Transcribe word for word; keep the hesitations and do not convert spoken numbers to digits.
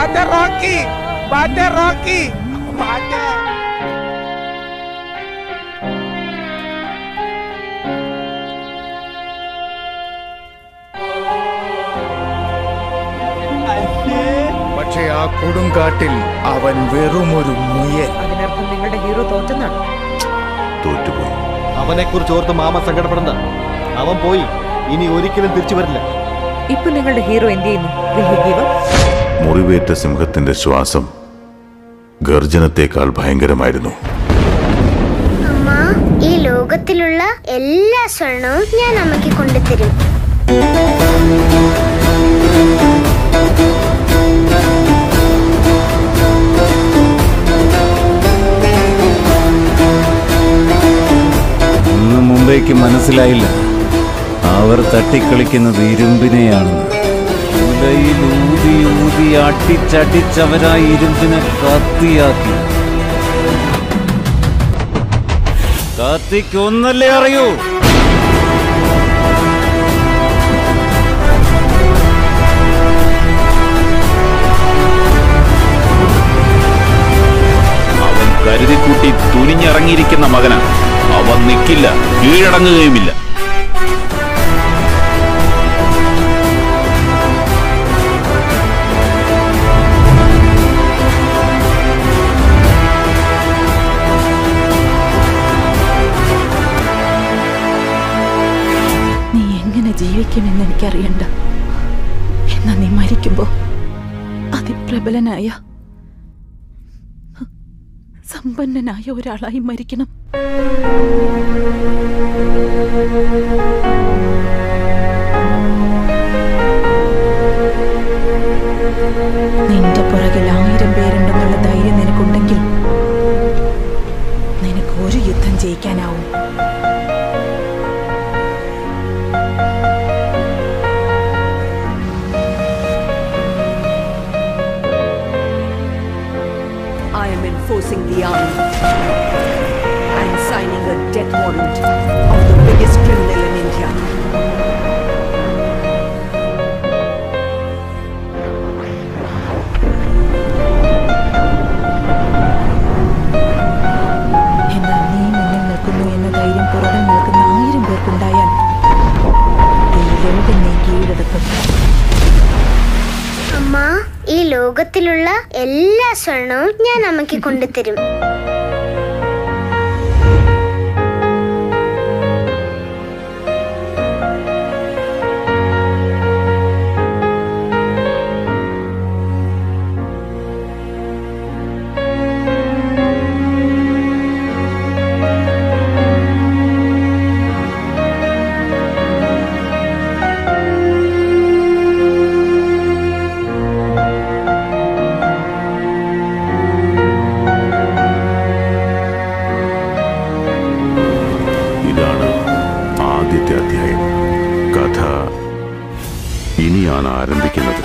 ബാറ്റ റോക്കി, ബാറ്റ റോക്കി, ബാറ്റ. പക്ഷേ ആ കൊടുങ്കാട്ടിൽ അവൻ വെറുമൊരു മുയൽ. അതിനർത്ഥം നിങ്ങളുടെ ഹീറോ തോറ്റെന്നാണ്. തോറ്റുപോയി. അവനെ കുറിച്ച് ഓർത്ത് മാമ സങ്കടപ്പെടണ്ട. അവൻ പോയി, ഇനി ഒരിക്കലും തിരിച്ചു വരില്ല. ഇപ്പൊ നിങ്ങളുടെ ഹീറോ എന്ത് ചെയ്യുന്നു? മുറിവേറ്റ സിംഹത്തിന്റെ ശ്വാസം ഗർജനത്തെക്കാൾ ഭയങ്കരമായിരുന്നു. അമ്മ, ഈ ലോകത്തിലുള്ള എല്ലാ സ്വർണവും ഞാൻ അമ്മയ്ക്ക് കൊണ്ടുതരും. ഇന്ന് മുംബൈക്ക് മനസ്സിലായില്ല അവർ തട്ടിക്കളിക്കുന്നത് ഇരുമ്പിനെയാണെന്ന്. ഉലയിൽ ഊതി ഊതി അടിച്ചടിച്ചവരാ ഇരുമ്പിനെ കത്തിയാക്കി. കത്തിക്കൊന്നല്ലേ അറിയൂ. അവൻ കരുതിക്കൂട്ടി തുനിഞ്ഞിറങ്ങിയിരിക്കുന്ന മകനാണ്. അവൻ നിൽക്കില്ല, കീഴടങ്ങുകയുമില്ല. നീ എങ്ങനെ ജീവിക്കുമെന്ന് എനിക്കറിയണ്ട. എന്നാ നീ മരിക്കുമ്പോ അതിപ്രബലനായ സമ്പന്നനായ ഒരാളായി മരിക്കണം. നിന്റെ പുറകിൽ ആയിരം പേരുണ്ടെന്നുള്ള ധൈര്യം നിനക്കുണ്ടെങ്കിൽ നിനക്ക് ഒരു യുദ്ധം ജയിക്കാനാവും. I am enforcing the army. I am signing a death warrant of the biggest criminal in India. എന്നാൽ നീ മുന്നിൽ നിൽക്കുന്നു എന്ന ധൈര്യം പുറകെ നിൽക്കുന്ന ആയിരം പേർക്കുണ്ടായാൽ ഈ ലോകം നീ കീഴടക്കും. അമ്മ, ഈ ലോകത്തിലുള്ള എല്ലാ സ്വർണവും ഞാൻ അമ്മയ്ക്ക് കൊണ്ടുതരും. അധ്യായം. കഥ ഇനിയാണ് ആരംഭിക്കുന്നത്.